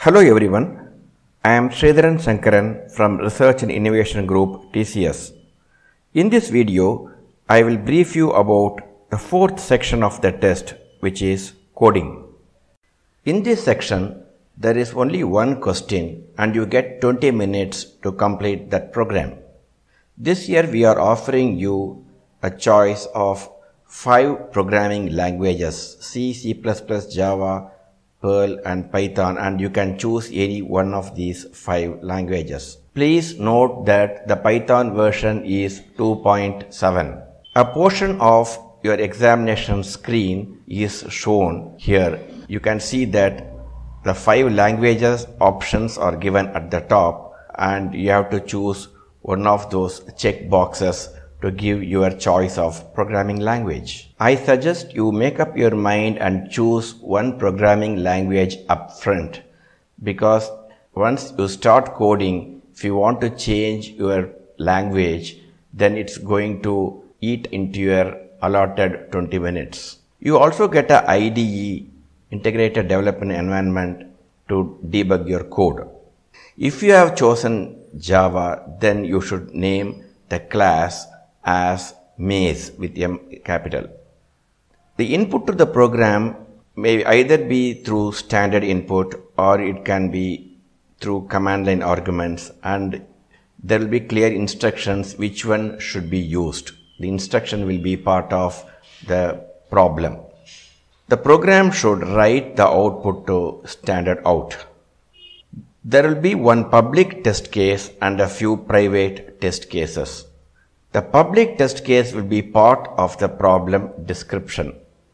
Hello everyone, I am Sridharan Sankaran from Research and Innovation Group TCS. In this video, I will brief you about the fourth section of the test, which is coding. In this section, there is only one question and you get 20 minutes to complete that program. This year we are offering you a choice of 5 programming languages: C, C++, Java, Perl and Python, and you can choose any one of these 5 languages. Please note that the Python version is 2.7. A portion of your examination screen is shown here. You can see that the 5 languages options are given at the top and you have to choose one of those check boxes to give your choice of programming language. I suggest you make up your mind and choose one programming language up front, because once you start coding, if you want to change your language, then it's going to eat into your allotted 20 minutes. You also get a IDE, Integrated Development Environment, to debug your code. If you have chosen Java, then you should name the class as Maze with M capital. The input to the program may either be through standard input or it can be through command line arguments, and there will be clear instructions which one should be used. The instruction will be part of the problem. The program should write the output to standard out. There will be one public test case and a few private test cases. The public test case will be part of the problem description,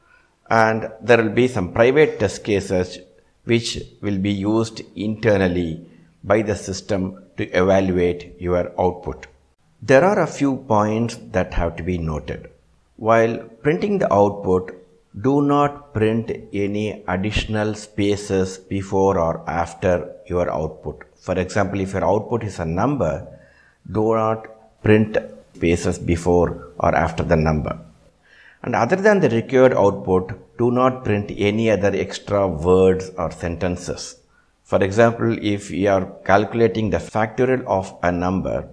and there will be some private test cases which will be used internally by the system to evaluate your output. There are a few points that have to be noted. While printing the output, do not print any additional spaces before or after your output. For example, if your output is a number, do not print spaces before or after the number. And other than the required output, do not print any other extra words or sentences. For example, if you are calculating the factorial of a number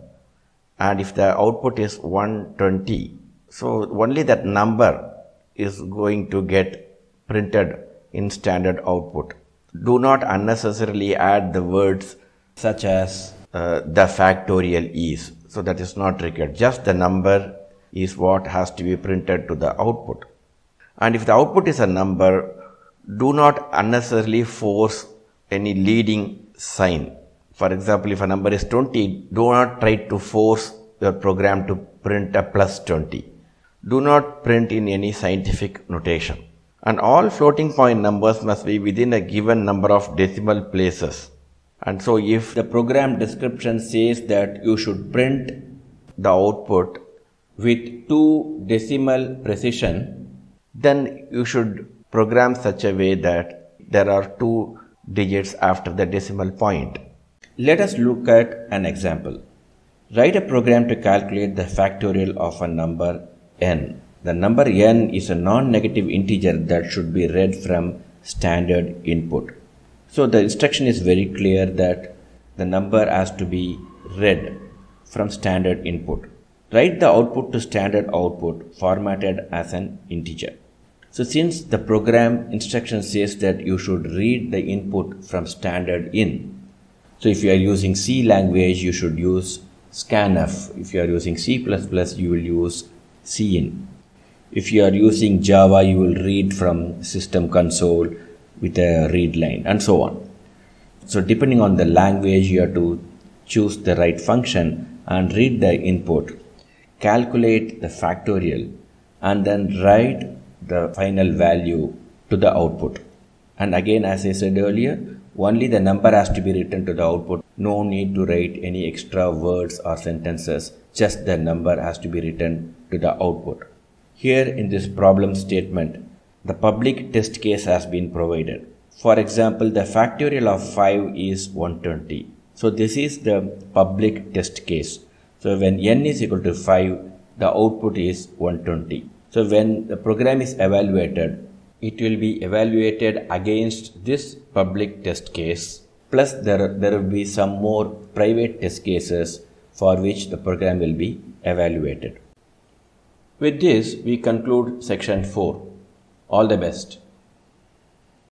and if the output is 120, so only that number is going to get printed in standard output. Do not unnecessarily add the words such as the factorial is. So that is not required. Just the number is what has to be printed to the output. And if the output is a number, do not unnecessarily force any leading sign. For example, if a number is 20, do not try to force your program to print a plus 20. Do not print in any scientific notation. And all floating point numbers must be within a given number of decimal places. And so if the program description says that you should print the output with 2 decimal precision, then you should program such a way that there are 2 digits after the decimal point. Let us look at an example. Write a program to calculate the factorial of a number n. The number n is a non-negative integer that should be read from standard input. So the instruction is very clear that the number has to be read from standard input. Write the output to standard output formatted as an integer. So since the program instruction says that you should read the input from standard in, so if you are using C language, you should use scanf. If you are using C++, you will use cin. If you are using Java, you will read from system console with a read line, and so on. So depending on the language, you have to choose the right function and read the input, calculate the factorial, and then write the final value to the output. And again, as I said earlier, only the number has to be written to the output. No need to write any extra words or sentences, just the number has to be written to the output. Here in this problem statement, the public test case has been provided. For example, the factorial of 5 is 120. So this is the public test case. So when n is equal to 5, the output is 120. So when the program is evaluated, it will be evaluated against this public test case Plus there will be some more private test cases for which the program will be evaluated. With this, we conclude section 4. All the best.